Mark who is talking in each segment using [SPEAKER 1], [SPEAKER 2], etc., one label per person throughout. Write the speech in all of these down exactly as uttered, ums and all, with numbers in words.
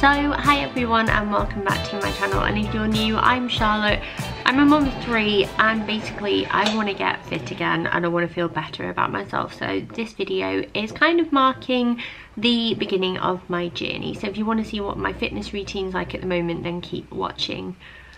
[SPEAKER 1] So hi everyone and welcome back to my channel, and if you're new, I'm Charlotte. I'm a mum of three and basically I want to get fit again and I want to feel better about myself. So this video is kind of marking the beginning of my journey. So if you want to see what my fitness routine's like at the moment, then keep watching.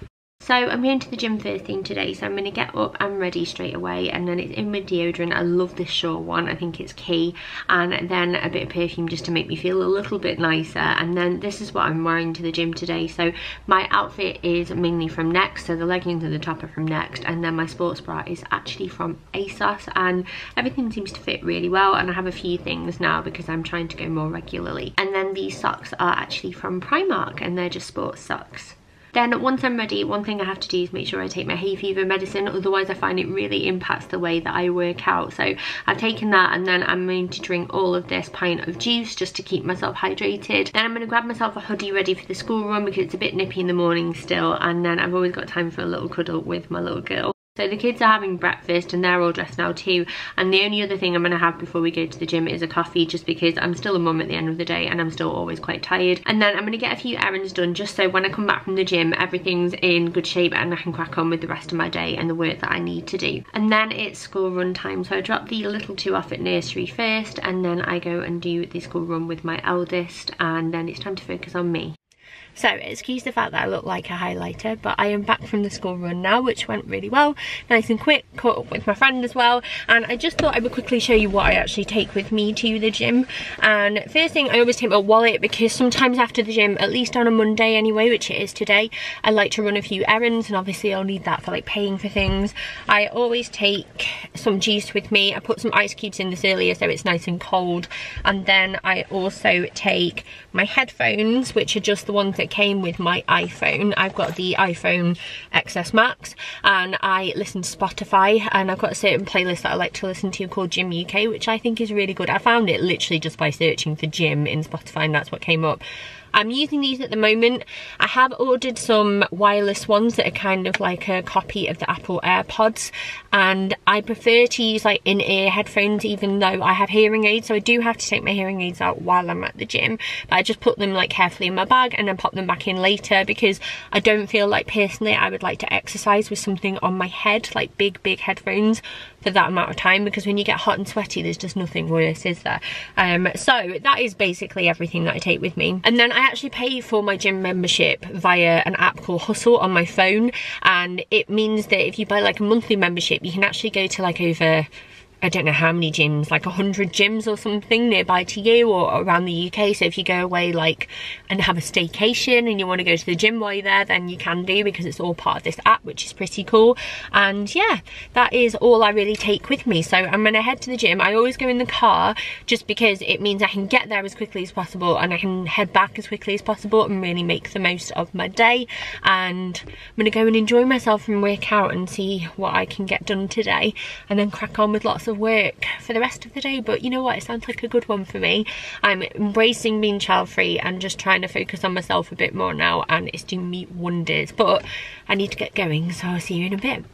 [SPEAKER 1] So I'm going to the gym first thing today, so I'm going to get up and ready straight away, and then it's in with deodorant. I love this Sure one, I think it's key, and then a bit of perfume just to make me feel a little bit nicer. And then this is what I'm wearing to the gym today. So my outfit is mainly from Next, so the leggings and the top are from Next, and then my sports bra is actually from ASOS, and everything seems to fit really well. And I have a few things now because I'm trying to go more regularly. And then these socks are actually from Primark and they're just sports socks. Then once I'm ready, one thing I have to do is make sure I take my hay fever medicine, otherwise I find it really impacts the way that I work out. So I've taken that, and then I'm going to drink all of this pint of juice just to keep myself hydrated. Then I'm going to grab myself a hoodie ready for the school run because it's a bit nippy in the morning still, and then I've always got time for a little cuddle with my little girl. So the kids are having breakfast and they're all dressed now too, and the only other thing I'm going to have before we go to the gym is a coffee, just because I'm still a mum at the end of the day and I'm still always quite tired. And then I'm going to get a few errands done just so when I come back from the gym everything's in good shape and I can crack on with the rest of my day and the work that I need to do. And then it's school run time, so I drop the little two off at nursery first, and then I go and do the school run with my eldest, and then it's time to focus on me. So excuse the fact that I look like a highlighter, but I am back from the school run now, which went really well, nice and quick. Caught up with my friend as well, and I just thought I would quickly show you what I actually take with me to the gym. And first thing, I always take my wallet, because sometimes after the gym, at least on a Monday anyway, which it is today, I like to run a few errands, and obviously I'll need that for like paying for things. I always take some juice with me. I put some ice cubes in this earlier so it's nice and cold, and then I also take my headphones, which are just the ones that came with my iPhone. I've got the iPhone X S Max and I listen to Spotify, and I've got a certain playlist that I like to listen to called Gym U K, which I think is really good. I found it literally just by searching for gym in Spotify and that's what came up. I'm using these at the moment. I have ordered some wireless ones that are kind of like a copy of the Apple AirPods, and I prefer to use like in-ear headphones even though I have hearing aids, so I do have to take my hearing aids out while I'm at the gym, but I just put them like carefully in my bag and then pop them back in later, because I don't feel like personally I would like to exercise with something on my head, like big big headphones, for that amount of time, because when you get hot and sweaty there's just nothing worse, is there? Um, so that is basically everything that I take with me. And then I actually pay for my gym membership via an app called Hustle on my phone, and it means that if you buy like a monthly membership you can actually go to like over, I don't know how many gyms, like a hundred gyms or something nearby to you or around the U K. So if you go away like and have a staycation and you want to go to the gym while you're there, then you can do, because it's all part of this app, which is pretty cool. And yeah, that is all I really take with me. So I'm gonna head to the gym. I always go in the car just because it means I can get there as quickly as possible and I can head back as quickly as possible and really make the most of my day. And I'm gonna go and enjoy myself and work out and see what I can get done today, and then crack on with lots of work for the rest of the day. But you know what, it sounds like a good one for me. I'm embracing being child free and just trying to focus on myself a bit more now, and it's doing me wonders. But I need to get going, so I'll see you in a bit.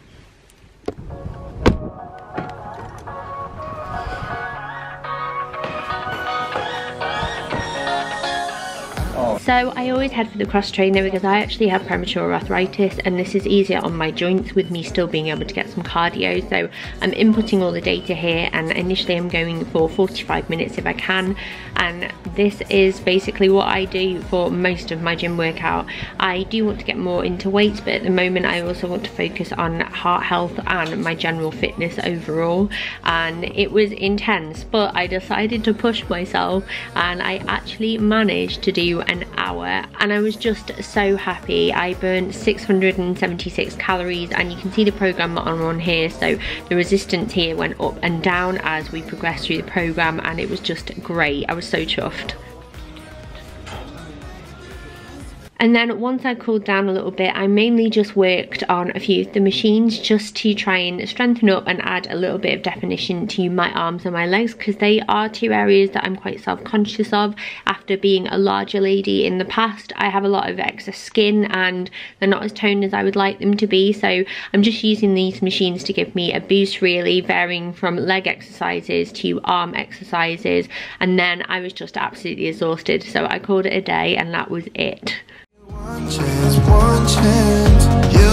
[SPEAKER 1] So I always head for the cross trainer because I actually have premature arthritis, and this is easier on my joints with me still being able to get some cardio. So I'm inputting all the data here, and initially I'm going for forty-five minutes if I can, and this is basically what I do for most of my gym workout. I do want to get more into weights, but at the moment I also want to focus on heart health and my general fitness overall. And it was intense, but I decided to push myself and I actually managed to do an hour, and I was just so happy. I burned six hundred seventy-six calories, and you can see the program that I'm on here. So the resistance here went up and down as we progressed through the program, and it was just great. I was so chuffed. And then once I cooled down a little bit, I mainly just worked on a few of the machines just to try and strengthen up and add a little bit of definition to my arms and my legs, because they are two areas that I'm quite self-conscious of. After being a larger lady in the past, I have a lot of excess skin and they're not as toned as I would like them to be, so I'm just using these machines to give me a boost, really, varying from leg exercises to arm exercises. And then I was just absolutely exhausted, so I called it a day and that was it.
[SPEAKER 2] One chance, one chance, you,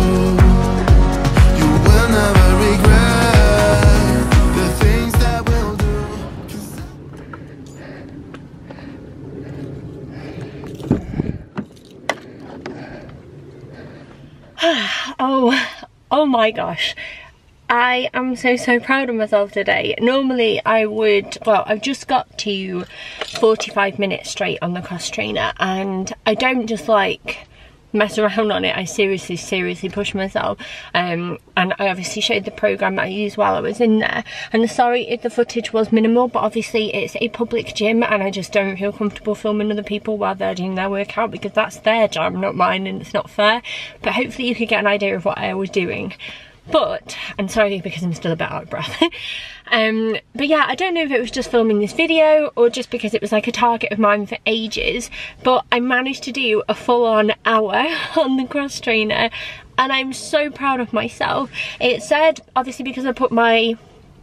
[SPEAKER 2] you will never regret the things that we'll do.
[SPEAKER 1] oh, oh my gosh. I am so, so proud of myself today. Normally I would, well, I've just got to forty-five minutes straight on the cross trainer, and I don't just like mess around on it. I seriously, seriously push myself. Um, and I obviously showed the program that I used while I was in there. And sorry if the footage was minimal, but obviously it's a public gym and I just don't feel comfortable filming other people while they're doing their workout, because that's their job, not mine, and it's not fair. But hopefully you could get an idea of what I was doing. But, I'm sorry because I'm still a bit out of breath. um, but yeah, I don't know if it was just filming this video or just because it was like a target of mine for ages, but I managed to do a full-on hour on the cross trainer and I'm so proud of myself. It said, obviously because I put my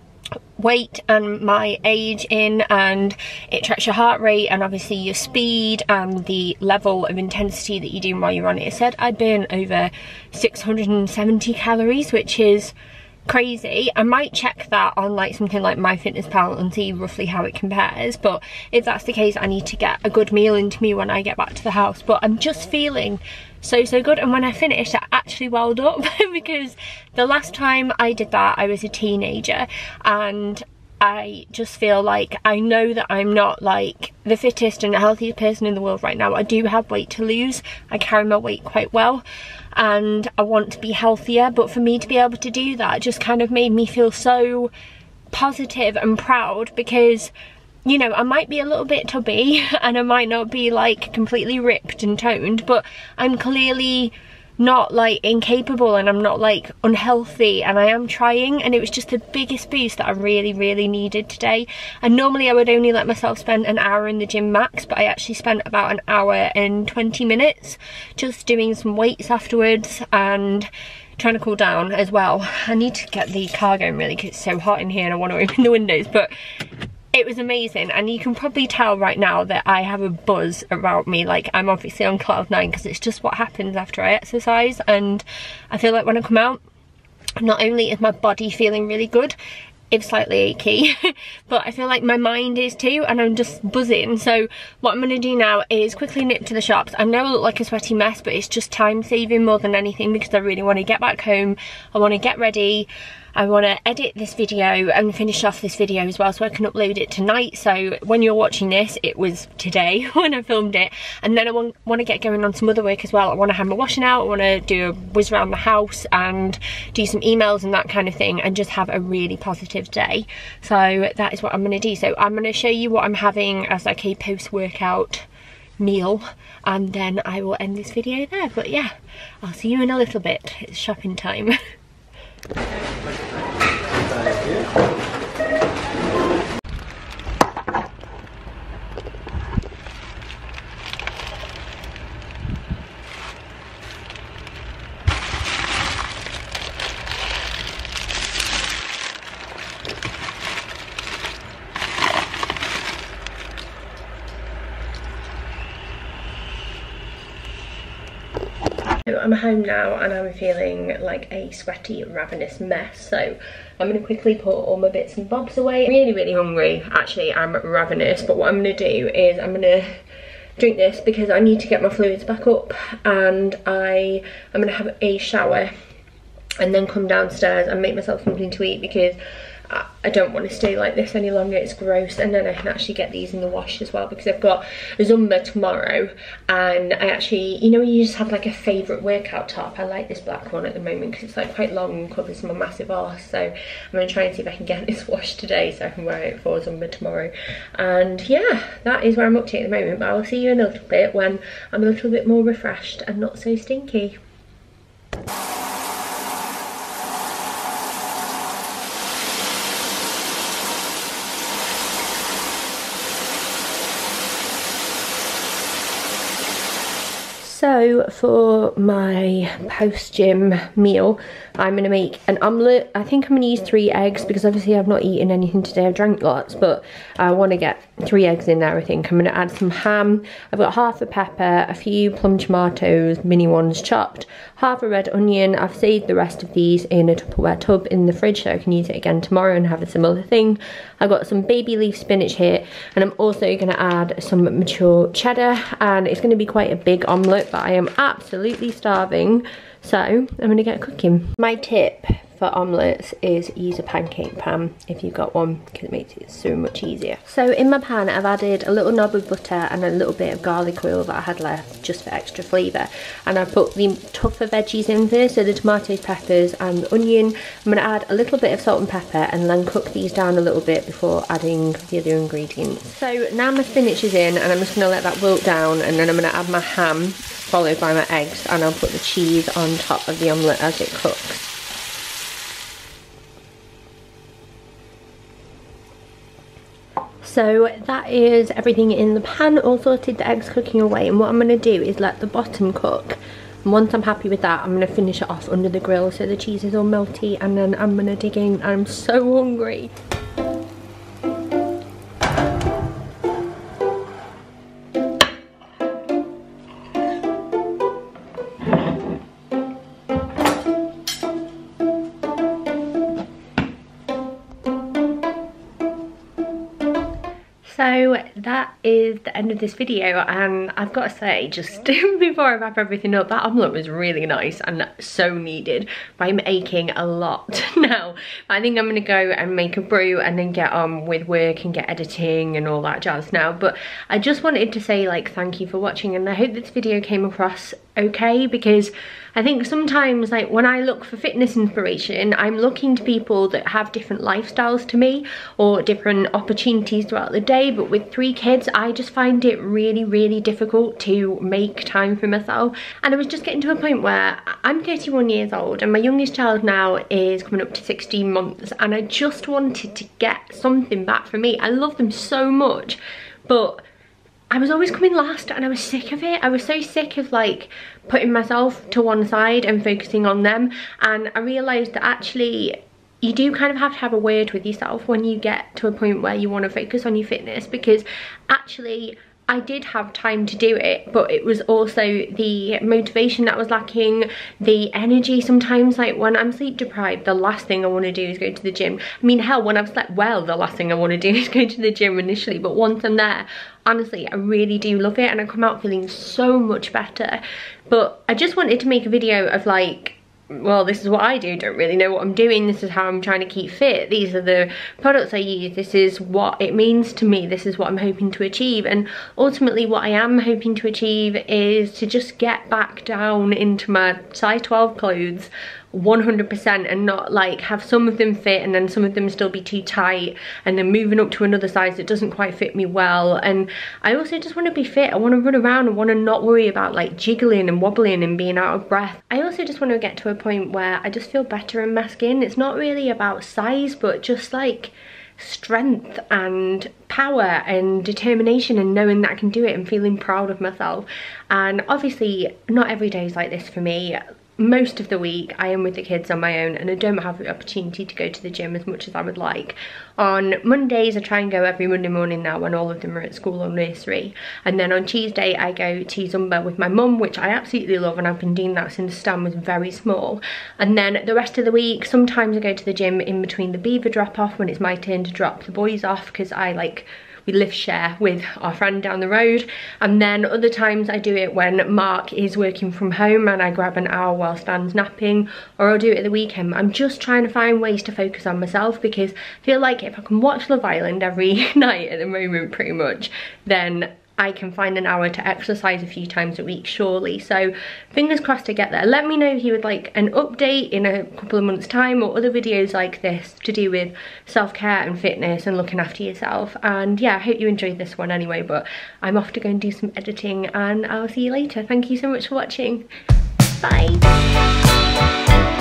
[SPEAKER 1] weight and my age in, and it tracks your heart rate and obviously your speed and the level of intensity that you do while you're on it. It said I burn over six hundred seventy calories, which is crazy. I might check that on like something like MyFitnessPal and see roughly how it compares, but if that's the case I need to get a good meal into me when I get back to the house. But I'm just feeling so so good, and when I finished I actually welled up because the last time I did that I was a teenager, and I just feel like I know that I'm not like the fittest and healthiest person in the world right now. I do have weight to lose. I carry my weight quite well and I want to be healthier, but for me to be able to do that just kind of made me feel so positive and proud, because you know, I might be a little bit tubby and I might not be like completely ripped and toned, but I'm clearly not like incapable and I'm not like unhealthy, and I am trying, and it was just the biggest boost that I really really needed today. And normally I would only let myself spend an hour in the gym max, but I actually spent about an hour and twenty minutes just doing some weights afterwards and trying to cool down as well. I need to get the car going really because it's so hot in here and I want to open the windows, but it was amazing. And you can probably tell right now that I have a buzz about me, like I'm obviously on cloud nine, because it's just what happens after I exercise. And I feel like when I come out, not only is my body feeling really good, it's slightly achy, but I feel like my mind is too, and I'm just buzzing. So what I'm going to do now is quickly nip to the shops. I know I look like a sweaty mess, but it's just time saving more than anything, because I really want to get back home. I want to get ready. I want to edit this video and finish off this video as well so I can upload it tonight. So when you're watching this, it was today when I filmed it. And then I want, want to get going on some other work as well. I want to have my washing out, I want to do a whiz around the house and do some emails and that kind of thing, and just have a really positive day. So that is what I'm going to do. So I'm going to show you what I'm having as like a post-workout meal, and then I will end this video there. But yeah, I'll see you in a little bit. It's shopping time. I'm home now and I'm feeling like a sweaty, ravenous mess, so I'm going to quickly put all my bits and bobs away. I'm really, really hungry. Actually, I'm ravenous, but what I'm going to do is I'm going to drink this because I need to get my fluids back up, and I, I'm going to have a shower and then come downstairs and make myself something to eat, because I, I don't want to stay like this any longer. It's gross. And then I can actually get these in the wash as well, because I've got Zumba tomorrow, and I actually, you know, you just have like a favourite workout top. I like this black one at the moment because it's like quite long and covers my massive arse. So I'm going to try and see if I can get this washed today so I can wear it for Zumba tomorrow. And yeah, that is where I'm up to at the moment, but I will see you in a little bit when I'm a little bit more refreshed and not so stinky. So for my post-gym meal, I'm going to make an omelette. I think I'm going to use three eggs because obviously I've not eaten anything today. I've drank lots, but I want to get three eggs in there, I think. I'm going to add some ham. I've got half a pepper, a few plum tomatoes, mini ones chopped, half a red onion. I've saved the rest of these in a Tupperware tub in the fridge so I can use it again tomorrow and have a similar thing. I've got some baby leaf spinach here, and I'm also going to add some mature cheddar, and it's going to be quite a big omelette, but I am absolutely starving, so I'm going to get cooking. My tip for omelettes is use a pancake pan if you've got one, because it makes it so much easier. So in my pan I've added a little knob of butter and a little bit of garlic oil that I had left just for extra flavour, and I put the tougher veggies in there, so the tomatoes, peppers and the onion. I'm going to add a little bit of salt and pepper and then cook these down a little bit before adding the other ingredients. So now my spinach is in, and I'm just going to let that wilt down, and then I'm going to add my ham followed by my eggs, and I'll put the cheese on top of the omelette as it cooks. So that is everything in the pan, all sorted, the eggs cooking away, and what I'm going to do is let the bottom cook, and once I'm happy with that I'm going to finish it off under the grill so the cheese is all melty, and then I'm going to dig in. I'm so hungry. So that is the end of this video, and I've got to say, just before I wrap everything up, that omelette was really nice and so needed, but I'm aching a lot now. I think I'm going to go and make a brew and then get on with work and get editing and all that jazz now. But I just wanted to say, like, thank you for watching, and I hope this video came across okay, because I think sometimes, like, when I look for fitness inspiration, I'm looking to people that have different lifestyles to me or different opportunities throughout the day, but with three kids I just find it really really difficult to make time for myself. And I was just getting to a point where I'm thirty-one years old and my youngest child now is coming up to sixteen months, and I just wanted to get something back for me. I love them so much, but I was always coming last and I was sick of it. I was so sick of, like, putting myself to one side and focusing on them, and I realised that actually you do kind of have to have a word with yourself when you get to a point where you want to focus on your fitness, because actually I did have time to do it, but it was also the motivation that was lacking, the energy. Sometimes, like, when I'm sleep deprived, the last thing I want to do is go to the gym. I mean, hell, when I've slept well, the last thing I want to do is go to the gym initially, but once I'm there, honestly, I really do love it, and I come out feeling so much better. But I just wanted to make a video of, like, well, this is what I do, don't really know what I'm doing, this is how I'm trying to keep fit, these are the products I use, this is what it means to me, this is what I'm hoping to achieve. And ultimately what I am hoping to achieve is to just get back down into my size twelve clothes one hundred percent, and not, like, have some of them fit and then some of them still be too tight, and then moving up to another size that doesn't quite fit me well. And I also just want to be fit. I want to run around and want to not worry about, like, jiggling and wobbling and being out of breath. I also just want to get to a point where I just feel better in my skin. It's not really about size, but just, like, strength and power and determination, and knowing that I can do it and feeling proud of myself. And obviously not every day is like this for me. Most of the week I am with the kids on my own, and I don't have the opportunity to go to the gym as much as I would like. On Mondays I try and go every Monday morning now when all of them are at school or nursery, and then on Tuesday I go to Zumba with my mum, which I absolutely love, and I've been doing that since Stan was very small. And then the rest of the week sometimes I go to the gym in between the Beaver drop off when it's my turn to drop the boys off, because I, like, we lift share with our friend down the road. And then other times I do it when Mark is working from home and I grab an hour while Stan's napping, or I'll do it at the weekend. I'm just trying to find ways to focus on myself, because I feel like if I can watch Love Island every night at the moment pretty much, then I can find an hour to exercise a few times a week, surely. So fingers crossed to get there. Let me know if you would like an update in a couple of months time, or other videos like this to do with self-care and fitness and looking after yourself. And yeah, I hope you enjoyed this one anyway, but I'm off to go and do some editing, and I'll see you later. Thank you so much for watching. Bye.